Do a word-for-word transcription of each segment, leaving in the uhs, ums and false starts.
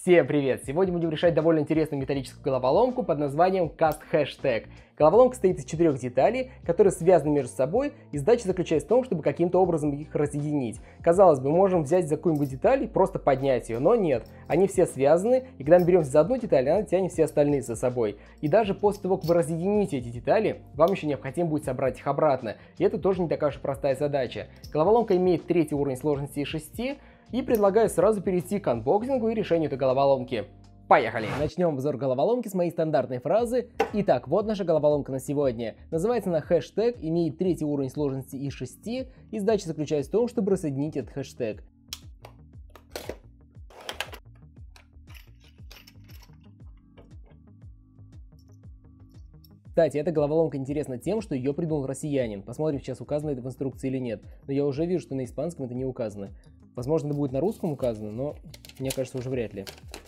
Всем привет! Сегодня будем решать довольно интересную металлическую головоломку под названием Cast Hashtag. Головоломка состоит из четырех деталей, которые связаны между собой, и задача заключается в том, чтобы каким-то образом их разъединить. Казалось бы, можем взять за какую-нибудь деталь и просто поднять ее, но нет. Они все связаны, и когда мы беремся за одну деталь, она тянет все остальные за собой. И даже после того, как вы разъедините эти детали, вам еще необходимо будет собрать их обратно. И это тоже не такая уж простая задача. Головоломка имеет третий уровень сложности из шести, и предлагаю сразу перейти к анбоксингу и решению этой головоломки. Поехали! Начнем обзор головоломки с моей стандартной фразы. Итак, вот наша головоломка на сегодня. Называется она хэштег, имеет третий уровень сложности из шести, и задача заключается в том, чтобы рассоединить этот хэштег. Кстати, эта головоломка интересна тем, что ее придумал россиянин. Посмотрим, сейчас указано это в инструкции или нет. Но я уже вижу, что на испанском это не указано. Возможно, это будет на русском указано, но мне кажется, уже вряд ли.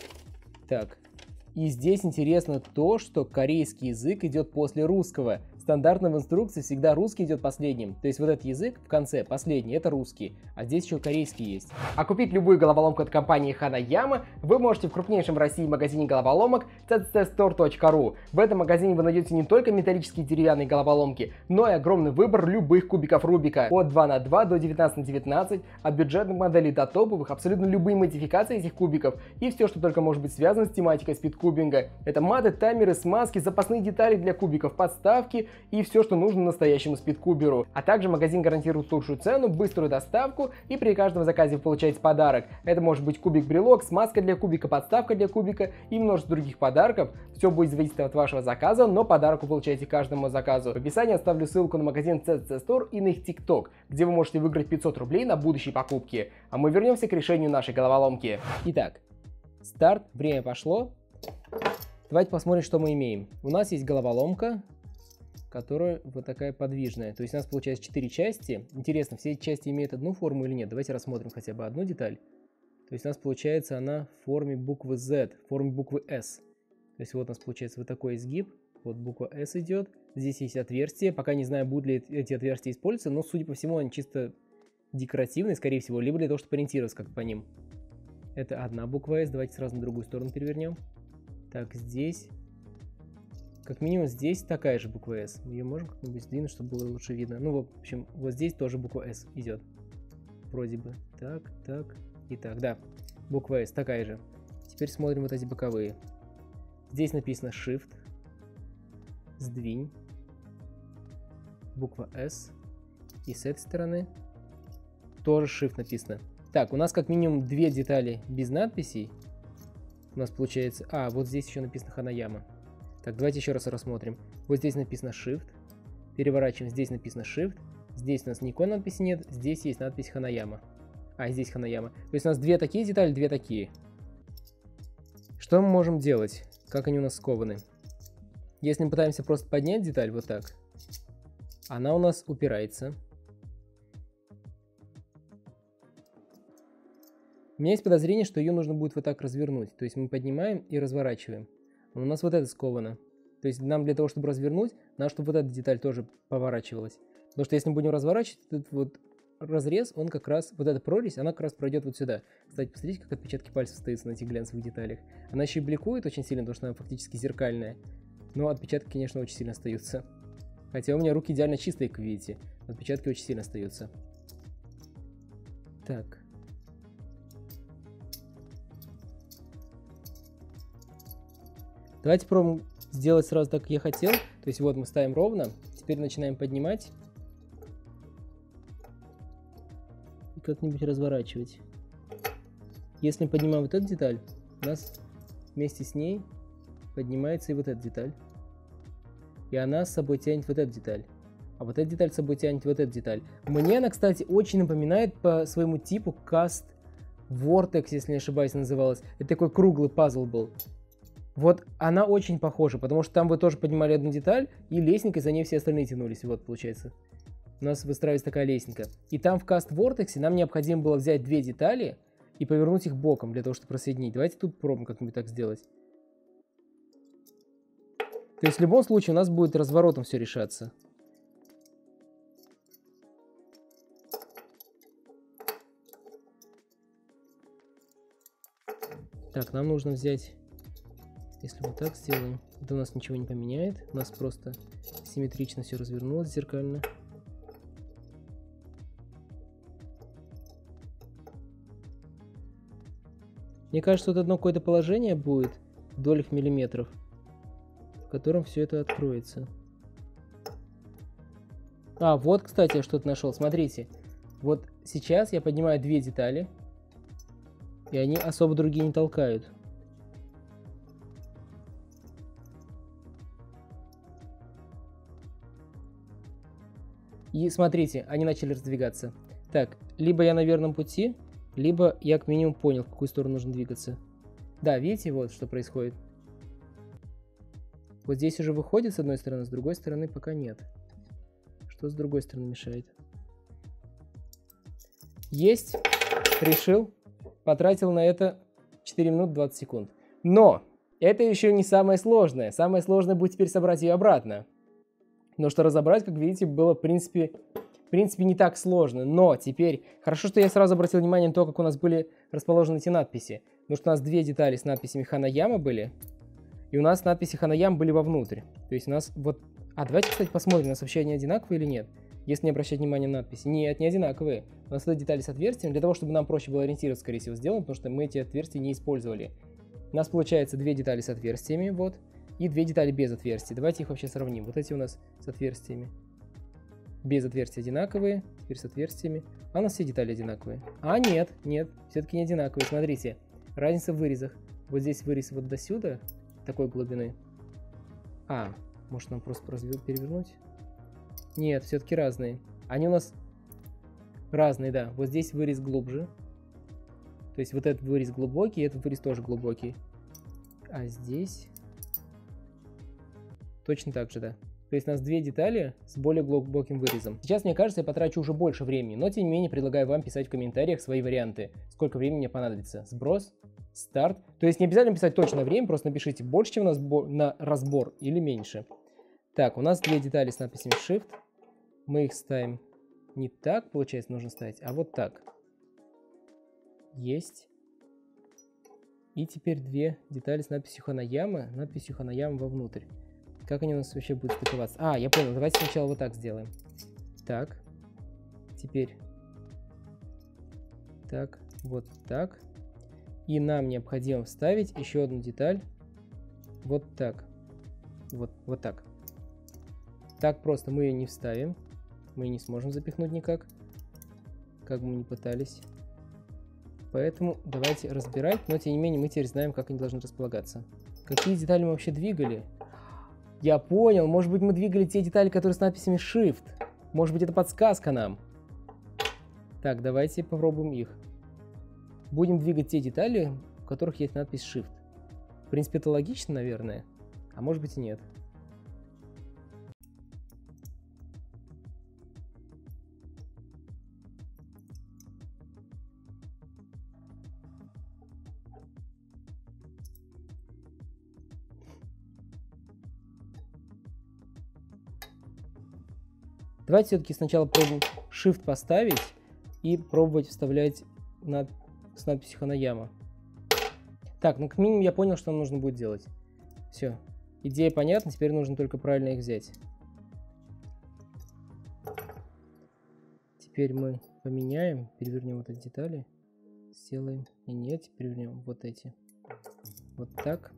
Так, и здесь интересно то, что корейский язык идет после русского. Стандартно в инструкции всегда русский идет последним. То есть вот этот язык в конце, последний, это русский. А здесь еще корейский есть. А купить любую головоломку от компании Hanayama вы можете в крупнейшем в России магазине головоломок си си стор точка ру. В этом магазине вы найдете не только металлические деревянные головоломки, но и огромный выбор любых кубиков Рубика. От два на два до девятнадцать на девятнадцать, от бюджетных моделей до топовых, абсолютно любые модификации этих кубиков и все, что только может быть связано с тематикой спидкубинга. Это маты, таймеры, смазки, запасные детали для кубиков, подставки и все, что нужно настоящему спидкуберу. А также магазин гарантирует лучшую цену, быструю доставку, и при каждом заказе вы получаете подарок. Это может быть кубик-брелок, смазка для кубика, подставка для кубика и множество других подарков. Все будет зависеть от вашего заказа, но подарок вы получаете каждому заказу. В описании оставлю ссылку на магазин си си Store и на их ТикТок, где вы можете выиграть пятьсот рублей на будущие покупки. А мы вернемся к решению нашей головоломки. Итак, старт, время пошло. Давайте посмотрим, что мы имеем. У нас есть головоломка, которая вот такая подвижная. То есть у нас получается четыре части. Интересно, все эти части имеют одну форму или нет? Давайте рассмотрим хотя бы одну деталь. То есть у нас получается она в форме буквы Z, в форме буквы S. То есть вот у нас получается вот такой изгиб. Вот буква S идет. Здесь есть отверстие. Пока не знаю, будут ли эти отверстия использоваться, но судя по всему они чисто декоративные, скорее всего, либо для того, чтобы ориентироваться как по ним. Это одна буква S. Давайте сразу на другую сторону перевернем. Так, здесь... Как минимум здесь такая же буква S. Ее можем как-нибудь сдвинуть, чтобы было лучше видно. Ну, в общем, вот здесь тоже буква S идет. Вроде бы. Так, так и так. Да, буква S такая же. Теперь смотрим вот эти боковые. Здесь написано Shift. Сдвинь. Буква S. И с этой стороны тоже Shift написано. Так, у нас как минимум две детали без надписей. У нас получается... А, вот здесь еще написано Hanayama. Так, давайте еще раз рассмотрим. Вот здесь написано Shift. Переворачиваем. Здесь написано Shift. Здесь у нас никакой надписи нет. Здесь есть надпись Hanayama. А, здесь Hanayama. То есть у нас две такие детали, две такие. Что мы можем делать? Как они у нас скованы? Если мы пытаемся просто поднять деталь вот так, она у нас упирается. У меня есть подозрение, что ее нужно будет вот так развернуть. То есть мы поднимаем и разворачиваем. У нас вот это сковано. То есть нам для того, чтобы развернуть, надо, чтобы вот эта деталь тоже поворачивалась. Потому что если мы будем разворачивать, этот вот разрез, он как раз, вот эта прорезь, она как раз пройдет вот сюда. Кстати, посмотрите, как отпечатки пальцев остаются на этих глянцевых деталях. Она еще и бликует очень сильно, потому что она фактически зеркальная. Но отпечатки, конечно, очень сильно остаются. Хотя у меня руки идеально чистые, как видите. Отпечатки очень сильно остаются. Так. Давайте пробуем сделать сразу так, как я хотел. То есть вот мы ставим ровно. Теперь начинаем поднимать. И как-нибудь разворачивать. Если мы поднимаем вот эту деталь, у нас вместе с ней поднимается и вот эта деталь. И она с собой тянет вот эту деталь. А вот эта деталь с собой тянет вот эту деталь. Мне она, кстати, очень напоминает по своему типу Cast Vortex, если не ошибаюсь, называлась. Это такой круглый пазл был. Вот она очень похожа, потому что там вы тоже поднимали одну деталь, и лестникой за ней все остальные тянулись. Вот, получается. У нас выстраивается такая лестника. И там в Cast Vortex нам необходимо было взять две детали и повернуть их боком, для того, чтобы просоединить. Давайте тут пробуем как-нибудь так сделать. То есть в любом случае у нас будет разворотом все решаться. Так, нам нужно взять, если вот так сделаем, это у нас ничего не поменяет. У нас просто симметрично все развернулось зеркально. Мне кажется, вот одно какое-то положение будет в долях миллиметров, в котором все это откроется. А, вот, кстати, я что-то нашел. Смотрите, вот сейчас я поднимаю две детали, и они особо другие не толкают. И смотрите, они начали раздвигаться. Так, либо я на верном пути, либо я как минимум понял, в какую сторону нужно двигаться. Да, видите, вот что происходит. Вот здесь уже выходит с одной стороны, с другой стороны пока нет. Что с другой стороны мешает? Есть. Решил. Потратил на это четыре минуты двадцать секунд. Но это еще не самое сложное. Самое сложное будет теперь собрать ее обратно. Но что разобрать, как видите, было в принципе... В принципе, не так сложно, но теперь... Хорошо, что я сразу обратил внимание на то, как у нас были расположены эти надписи. Потому что у нас две детали с надписями Ханаяма были, и у нас надписи Ханаяма были вовнутрь. То есть у нас вот... А, давайте, кстати, посмотрим, у нас вообще они одинаковые или нет. Если не обращать внимания на надписи. Нет, не одинаковые. У нас это детали с отверстием, для того, чтобы нам проще было ориентироваться, скорее всего, сделано, потому что мы эти отверстия не использовали. У нас получается две детали с отверстиями, вот, и две детали без отверстий. Давайте их вообще сравним. Вот эти у нас с отверстиями. Без отверстий одинаковые, теперь с отверстиями. А у нас все детали одинаковые. А, нет, нет, все-таки не одинаковые. Смотрите, разница в вырезах. Вот здесь вырез вот до сюда, такой глубины. А, может нам просто перевернуть? Нет, все-таки разные. Они у нас разные, да. Вот здесь вырез глубже. То есть вот этот вырез глубокий, этот вырез тоже глубокий. А здесь точно так же, да. То есть у нас две детали с более глубоким вырезом. Сейчас, мне кажется, я потрачу уже больше времени, но тем не менее предлагаю вам писать в комментариях свои варианты. Сколько времени мне понадобится. Сброс, старт. То есть не обязательно писать точное время, просто напишите больше, чем у нас на разбор или меньше. Так, у нас две детали с надписями Shift. Мы их ставим не так, получается, нужно ставить, а вот так. Есть. И теперь две детали с надписью Ханаяма, надписью Ханаяма вовнутрь. Как они у нас вообще будут стыковаться? А, я понял, давайте сначала вот так сделаем. Так. Теперь. Так, вот так. И нам необходимо вставить еще одну деталь. Вот так. Вот, вот так. Так просто мы ее не вставим. Мы ее не сможем запихнуть никак. Как бы мы ни пытались. Поэтому давайте разбирать. Но тем не менее мы теперь знаем, как они должны располагаться. Какие детали мы вообще двигали? Я понял, может быть, мы двигали те детали, которые с надписями Shift. Может быть, это подсказка нам. Так, давайте попробуем их. Будем двигать те детали, у которых есть надпись Shift. В принципе, это логично, наверное. А может быть и нет. Давайте все-таки сначала пробуем Shift поставить и пробовать вставлять над... с надписью Ханаяма. Так, ну как минимум я понял, что нам нужно будет делать. Все. Идея понятна, теперь нужно только правильно их взять. Теперь мы поменяем, перевернем вот эти детали. Сделаем. И нет, перевернем вот эти. Вот так.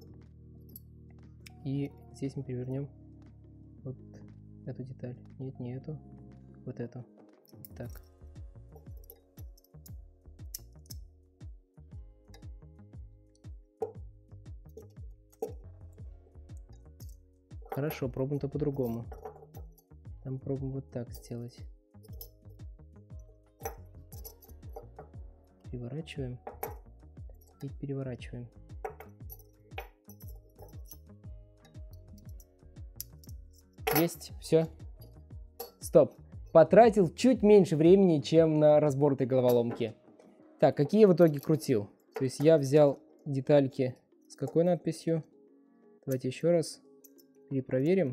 И здесь мы перевернем вот эту деталь. Нет, не эту. Вот эту. Так. Хорошо, пробуем-то по-другому. Там пробуем вот так сделать. Переворачиваем. И переворачиваем. Есть, все. Стоп. Потратил чуть меньше времени, чем на разбор этой головоломки. Так, какие я в итоге крутил? То есть я взял детальки с какой надписью? Давайте еще раз перепроверим.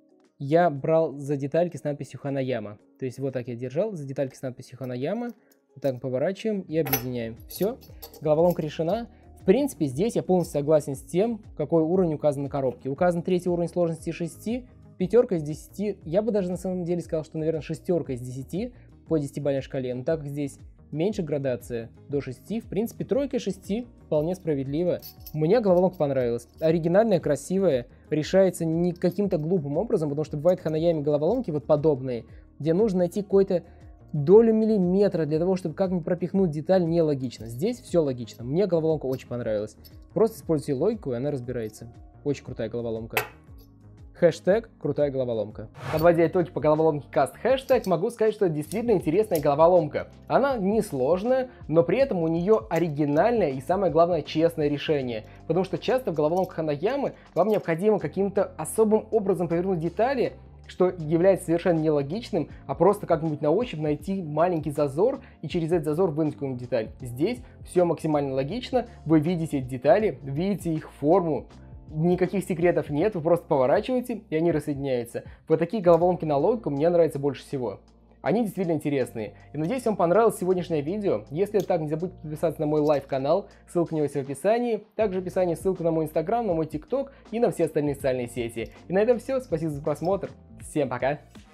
Я брал за детальки с надписью Ханаяма. То есть вот так я держал за детальки с надписью Ханаяма. Так, поворачиваем и объединяем. Все, головоломка решена. В принципе, здесь я полностью согласен с тем, какой уровень указан на коробке. Указан третий уровень сложности шесть, пятерка из десяти. Я бы даже на самом деле сказал, что, наверное, шестерка из десяти по десятибалльной шкале. Но так как здесь меньше градация до шести, в принципе, тройка из шести вполне справедливо. Мне головоломка понравилась. Оригинальная, красивая, решается не каким-то глупым образом, потому что бывают ханаями головоломки вот подобные, где нужно найти какой-то долю миллиметра для того, чтобы как-нибудь пропихнуть деталь, нелогично. Здесь все логично. Мне головоломка очень понравилась. Просто используйте логику, и она разбирается. Очень крутая головоломка. Хэштег «Крутая головоломка». Подводя итоги по головоломке Cast Hashtag, могу сказать, что это действительно интересная головоломка. Она несложная, но при этом у нее оригинальное и, самое главное, честное решение. Потому что часто в головоломках Ханаямы вам необходимо каким-то особым образом повернуть детали, что является совершенно нелогичным, а просто как-нибудь на ощупь найти маленький зазор и через этот зазор вынуть какую-нибудь деталь. Здесь все максимально логично, вы видите эти детали, видите их форму, никаких секретов нет, вы просто поворачиваете, и они рассоединяются. Вот такие головоломки на логику мне нравятся больше всего. Они действительно интересные. И надеюсь, вам понравилось сегодняшнее видео. Если так, не забудьте подписаться на мой лайв-канал, ссылка на него есть в описании. Также в описании ссылка на мой инстаграм, на мой тикток и на все остальные социальные сети. И на этом все, спасибо за просмотр, всем пока!